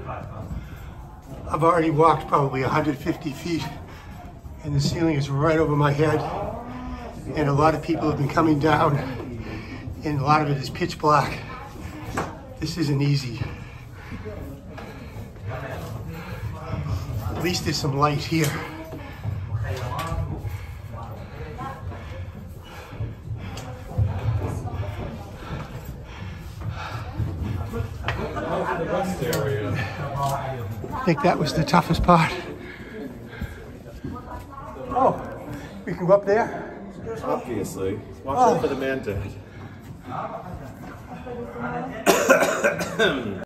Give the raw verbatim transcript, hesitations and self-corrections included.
I've already walked probably one hundred fifty feet and the ceiling is right over my head. And a lot of people have been coming down and a lot of it is pitch black. This isn't easy. At least there's some light here. I think that was the toughest part. Oh, we can go up there? Obviously. Watch Oh. out for the mantis.